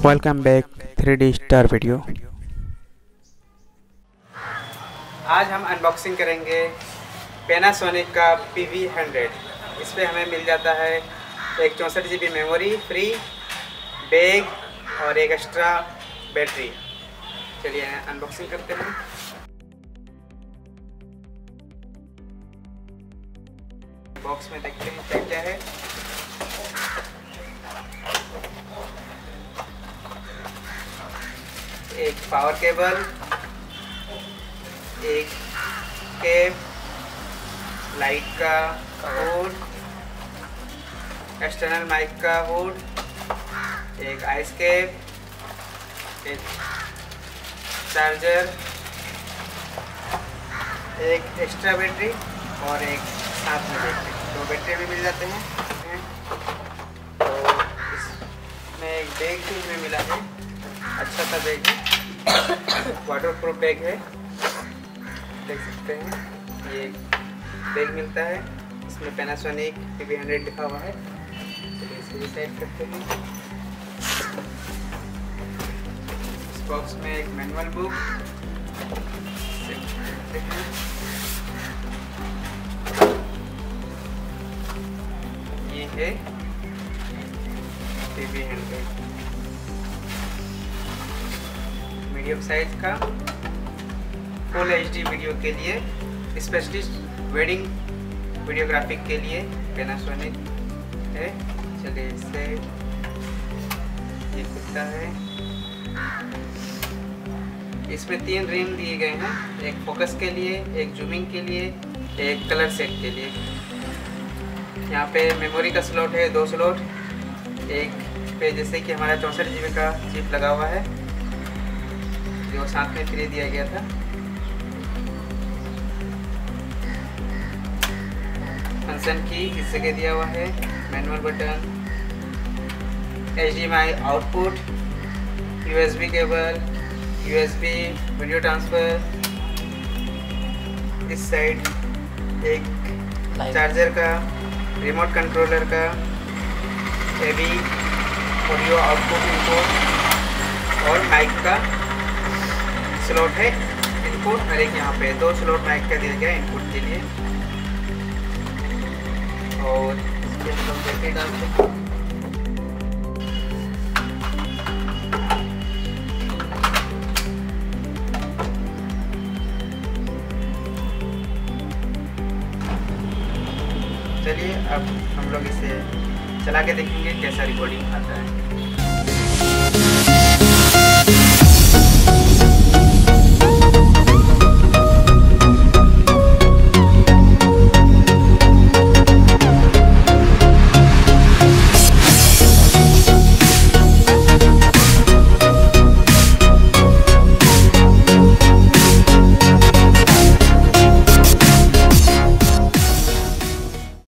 Welcome back 3D star video. आज हम unboxing करेंगे पैनासोनिक का PV100। इस पर हमें मिल जाता है एक 64 GB मेमोरी फ्री, बैग और एक एक्स्ट्रा बैटरी। चलिए अनबॉक्सिंग करते हैं। बॉक्स में देखते हैं क्या क्या है। एक पावर केबल, एक केब, लाइट का हुड, एक्सटर्नल माइक का हुड, एक आइस केब, एक चार्जर, एक एक्स्ट्रा बैटरी और एक साथ में बैटरी। दो बैटरी भी मिल जाते हैं। तो इसमें एक बैग भी हमें मिला है, अच्छा सा बैग है, वाटरप्रूफ बैग है, देख सकते हैं। ये बैग मिलता है, इसमें पैनासोनिक PV100 लिखा हुआ है। चलिए इसे भी साइड करते हैं। इस बॉक्स में एक मैनुअल बुक देखते हैं। ये है PV100 मीडियम साइज का फुल HD वीडियो के लिए, स्पेशलिस्ट वेडिंग वीडियोग्राफी के लिए पैनासोनिक है। चलिए इससे ये खुलता है। इसमें 3 रिंग दिए गए हैं, एक फोकस के लिए, एक जूमिंग के लिए, एक कलर सेट के लिए। यहाँ पे मेमोरी का स्लॉट है, 2 स्लॉट, एक पे जैसे कि हमारा 64 GB का चिप लगा हुआ है जो साथ में फ्री दिया गया था। फंक्शन की इस जगह दिया हुआ है, manual button, HDMI output, USB cable, USB video transfer. इस साइड एक चार्जर का, रिमोट कंट्रोलर का, AV ऑडियो आउटपुट इनपुट और माइक का स्लॉट है इनपुट, और एक यहाँ पे 2 स्लॉट माइक का दिया गया इनपुट के लिए। और इसके हम लोग बैटरी डालते हैं। चलिए अब हम लोग इसे चला के देखेंगे कैसा रिकॉर्डिंग आता है।